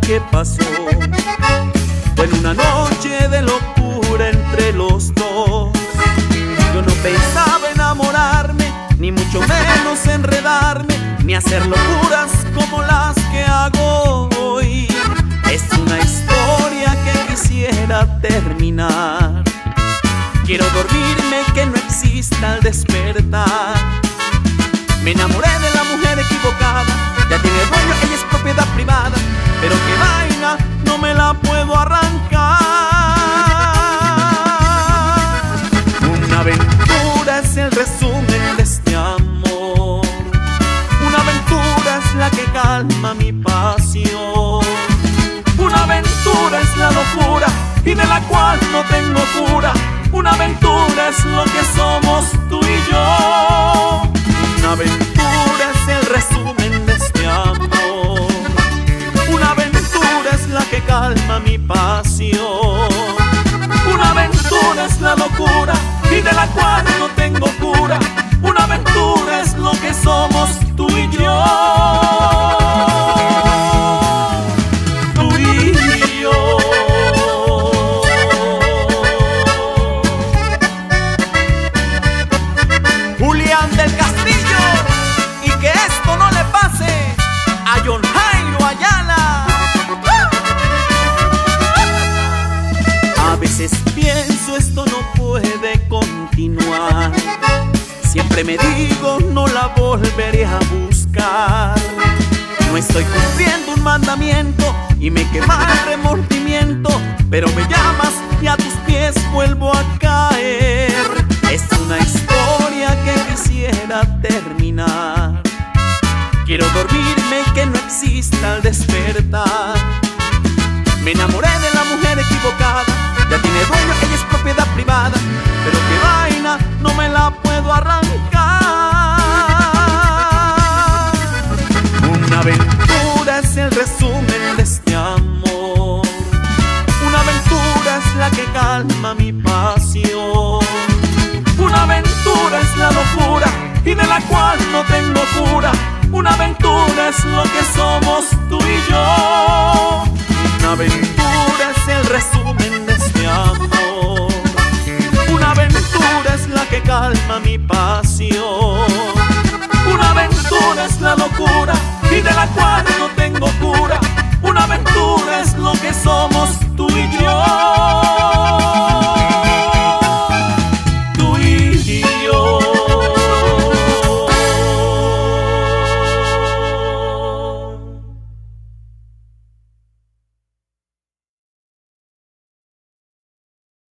que pasó fue en una noche de locura entre los dos. Yo no pensaba enamorarme, ni mucho menos enredarme, ni hacer locuras como las que hago hoy. Es una historia que quisiera terminar. Quiero dormirme, que no exista el despertar. Me enamoré de la mujer equivocada, ya tiene dueño, ella es propiedad privada, pero qué vaina, no me la puedo arrancar. Una aventura es el resumen de este amor. Una aventura es la que calma mi pasión. Una aventura es la locura y de la cual no tengo cura. Una aventura es lo que somos tú y yo. Una aventura es el resumen de este amor. Una aventura es la que calma mi pasión. Una aventura es la locura y de la cual no tengo cura. Una aventura es lo que somos tú y yo. Tú y yo. Julián del Castillo, y que esto no le pase a John Jairo Ayala. A veces pienso esto no puede continuar. Siempre me digo no la volveré a buscar. No estoy cumpliendo un mandamiento y me quema el remordimiento, pero me llamas y a tus pies vuelvo a caer. Es una historia que quisiera terminar. Quiero dormirme, que no exista el despertar. Me enamoré de la mujer equivocada, ya tiene dueño, ella es propiedad privada, pero qué vaina, no me la puedo arrancar. Una aventura es el resumen de este amor. Una aventura es la que calma mi pasión. Una aventura es la locura y de la cual no tengo cura. Una aventura es lo que somos tú y yo. Una aventura es el resumen de este amor. Una aventura es la que calma mi pasión. Una aventura es la locura y de la cual